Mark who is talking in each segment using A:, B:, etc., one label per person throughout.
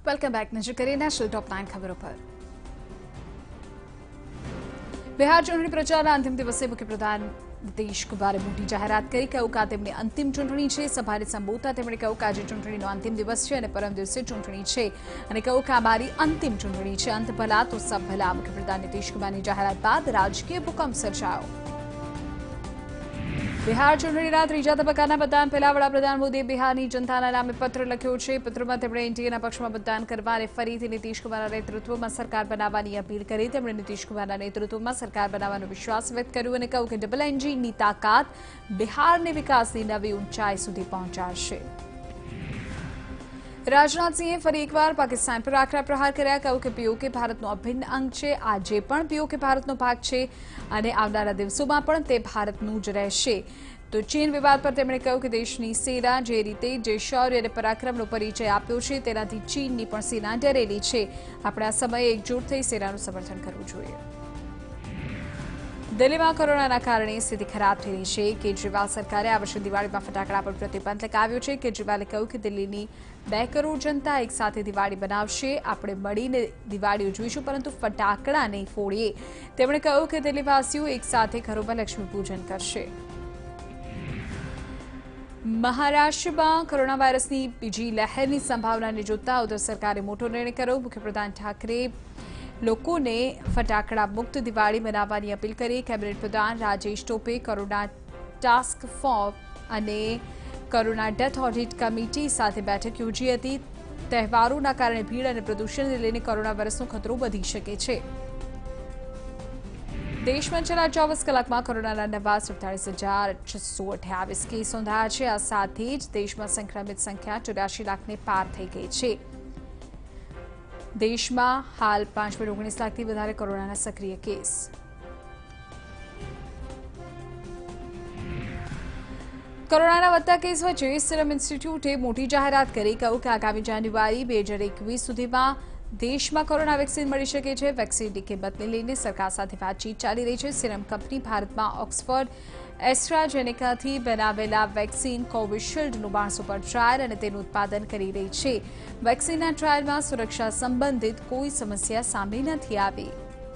A: Welcome back. નજર કરીએ national ટોપ 9 ખબરો પર. બિહાર ચૂંટણી પ્રચારના અંતિમ દિવસે મુખ્યપ્રધાન નીતિશ કુમારે મોટી જાહેરાત કરી. કહ્યું કે આ તેમની અંતિમ ચૂંટણી છે. સભાને સંબોધતા તેમણે કહ્યું કે આજે ચૂંટણીનો અંતિમ દિવસ છે અને પરમ દિવસે ચૂંટણી છે અને કહ્યું કે આ મારી અંતિમ ચૂંટણી છે. અંત ભલા તો સબ ભલા. મુખ્યપ્રધાન નીતિશ કુમારની જાહેરાત બાદ રાજકીય ભૂકંપ સર્જાયો. બિહાર ચૂંટણીના ત્રીજા તબક્કાના મતદાન પહેલા વડાપ્રધાન મોદીએ બિહારની જનતાના નામે પત્ર લખ્યો છે. પત્રમાં તેમણે એનડીએના પક્ષમાં મતદાન કરવા અને ફરીથી નીતિશ કુમારના નેતૃત્વમાં સરકાર બનાવવાની અપીલ કરી. તેમણે નીતિશ કુમારના નેતૃત્વમાં સરકાર બનાવવાનો વિશ્વાસ વ્યક્ત કર્યો અને કહ્યું કે ડબલ એન્જિનની તાકાત બિહારને વિકાસની નવી ઊંચાઈ સુધી પહોંચાડશે. રાજનાથસિંહે ફરી એકવાર પાકિસ્તાન પર આકરા પ્રહાર કર્યા. કહ્યું કે પીઓકે ભારતનો અભિન્ન અંગ છે. આજે પણ પીઓકે ભારતનો ભાગ છે અને આવનારા દિવસોમાં પણ તે ભારતનું જ રહેશે. તો ચીન વિવાદ પર તેમણે કહ્યું કે દેશની સેના જે રીતે જે શૌર્ય અને પરાક્રમનો પરિચય આપ્યો છે તેનાથી ચીનની પણ સેના ડરેલી છે. આપણે આ સમયે એકજૂટ થઈ સેનાનું સમર્થન કરવું જોઈએ. દિલ્હીમાં કોરોનાના કારણે સ્થિતિ ખરાબ થઈ રહી છે. કેજરીવાલ સરકારે આ વર્ષે દિવાળીમાં ફટાકડા પર પ્રતિબંધ લગાવ્યો છે. કેજરીવાલે કહ્યું કે દિલ્હીની 2 કરોડ જનતા એક સાથે દિવાળી બનાવશે. આપણે મળીને દિવાળી ઉજવીશું પરંતુ ફટાકડા નહીં ફોડીએ. તેમણે કહ્યું કે દિલ્હીવાસીઓ એક સાથે ઘરોમાં લક્ષ્મી પૂજન કરશે. મહારાષ્ટ્રમાં કોરોના વાયરસની બીજી લહેરની સંભાવનાને જોતા ઉદ્ધવ સરકારે મોટો નિર્ણય કર્યો. મુખ્યપ્રધાન ઠાકરે લોકોને ફટાકડા મુક્ત દિવાળી મનાવવાની અપીલ કરી. કેબિનેટ પ્રધાન Rajesh Tope corona task force અને કોરોના ડેથ ઓડિટ કમિટી સાથે બેઠક યોજી હતી. તહેવારોના કારણે ભીડ અને પ્રદૂષણને લઈને કોરોના વાયરસનો ખતરો વધી શકે છે. દેશમાં છેલ્લા 24 કલાકમાં કોરોનાના નવા 47,628 કેસ નોંધાયા છે. આ સાથે જ દેશમાં સંક્રમિત સંખ્યા 84 લાખને પાર થઈ ગઈ છે. દેશમાં હાલ 5.19 લાખથી વધારે કોરોનાના સક્રિય કેસ. કોરોનાના વધતા કેસ વચ્ચે સિરમ ઇન્સ્ટિટ્યૂટે મોટી જાહેરાત કરી. કહ્યું કે આગામી જાન્યુઆરી 2021 સુધીમાં દેશમાં કોરોના વેક્સિન મળી શકે છે. વેક્સિનની કિંમતને લઈને સરકાર સાથે વાતચીત ચાલી રહી છે. સિરમ કંપની ભારતમાં ઓક્સફર્ડ એસ્ટ્રાઝેનેકાથી બનાવેલા વેક્સિન કોવિશિલ્ડનું 1200 પર ટ્રાયલ અને તેનું ઉત્પાદન કરી રહી છે. વેક્સિનના ટ્રાયલમાં સુરક્ષા સંબંધિત કોઈ સમસ્યા સામે નથી આવી.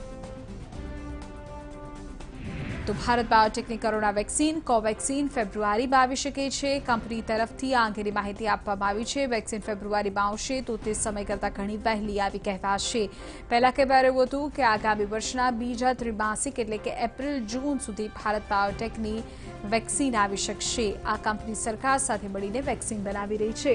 A: તો ભારત બાયોટેકની કોરોના વેક્સિન કોવેક્સિન ફેબ્રુઆરીમાં આવી શકે છે. કંપની તરફથી આ અંગેની માહિતી આપવામાં આવી છે. વેક્સિન ફેબ્રુઆરીમાં આવશે તો તે સમય કરતાં ઘણી વહેલી આવી કહેવાશે. પહેલા કહેવાયું એવું હતું કે આગામી વર્ષના બીજા ત્રિમાસિક એટલે કે એપ્રિલ-જૂન સુધી ભારત બાયોટેકની વેક્સિન આવી શકશે. આ કંપની સરકાર સાથે મળીને વેક્સિન બનાવી રહી છે.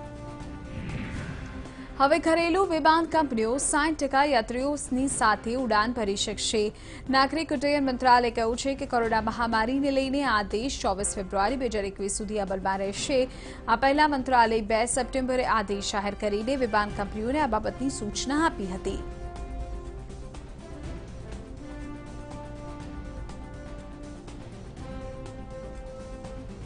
A: હવે ઘરેલું વિમાન કંપનીઓ 60% યાત્રીઓની સાથે ઉડાન ભરી શકશે. નાગરિક ઉડ્ડયન મંત્રાલયે કહ્યું છે કે કોરોના મહામારીને લઈને આદેશ 24 ફેબ્રુઆરી 2021 સુધી અમલમાં રહેશે. આ પહેલા મંત્રાલયે 2 સપ્ટેમ્બરે આદેશ જાહેર કરીને વિમાન કંપનીઓને આ બાબતની સૂચના આપી હતી.